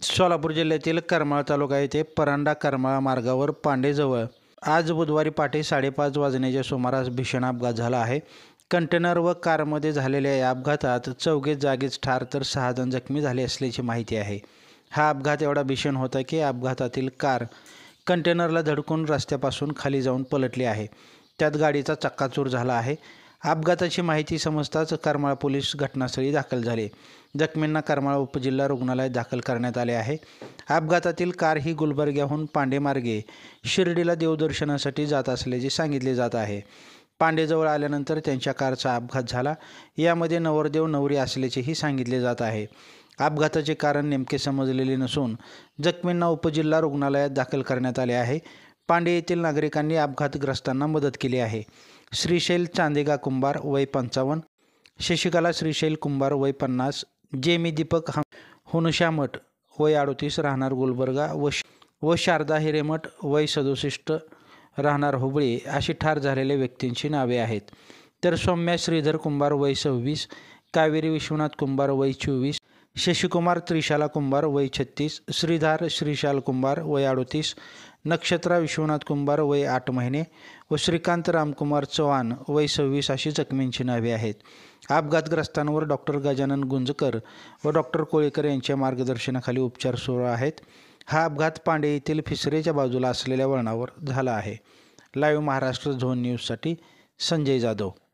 सोलापूर जिल्ह्यातील करमाळा तालुका येथे परांडा करमाळा मार्गावर पांडेजवळ आज बुधवारी पहाटे 5:30 वाजण्याच्या सुमारास भीषण अपघात झाला आहे. कंटेनर व कारमध्ये झालेल्या या अपघातात 4 जागीच ठार तर 6 जण जखमी झाले असल्याची माहिती आहे. हा अपघात एवढा भीषण होता की अपघातातील कार कंटेनरला धडकून रस्त्यापासून खाली जाऊन पलटली आहे. त्यात गाडीचा चक्काचूर झाला आहे. अपघाताची माहिती समजताच करमाळा पोलीस घटनास्थळी दाखल झाले. जखमींना करमाळा उपजिल्हा रुग्णालयात दाखल करण्यात आले आहे. अपघातातील कार ही गुलबर्ग्याहून पांडेमार्गे शिर्डीला देवदर्शनासाठी जात असल्याचे सांगितले जात आहे. पांडेजवळ आल्यानंतर त्यांच्या कारचा अपघात झाला. यामध्ये नवरदेव नवरी असल्याचेही सांगितले जात आहे. अपघाताचे कारण नेमके समजलेले नसून जखमींना उपजिल्हा रुग्णालयात दाखल करण्यात आले आहे. पांडे येथील नागरिकांनी अपघातग्रस्तांना मदत केली आहे. श्रीशैल चांदेगा कुंभार वय 55, शशिकला श्रीशैल कुंभार वय 50, जेमी दीपक हुनशामठ वय 38 राहणार गुलबर्गा व शारदा हिरेमठ वय 67 राहणार हुबळी अशी ठार झालेल्या व्यक्तींची नावे आहेत. तर सौम्या श्रीधर कुंभार वय 26, कावेरी विश्वनाथ कुंभार वय 24, शशिकुमार त्रिशाला कुंभार वय 36, श्रीधार श्रीशाल कुंभार वय 38, नक्षत्रा विश्वनाथ कुंभार वय 8 महिने व श्रीकांत रामकुमार चव्हाण वय 26 अशी जखमींची नावे आहेत. अपघातग्रस्तांवर डॉक्टर गजानन गुंजकर व डॉक्टर कोळेकर यांच्या मार्गदर्शनाखाली उपचार सुरू आहेत. हा अपघात पांडे येथील फिसरेच्या बाजूला असलेल्या वळणावर झाला आहे. लाईव्ह महाराष्ट्र झोन न्यूजसाठी संजय जाधव.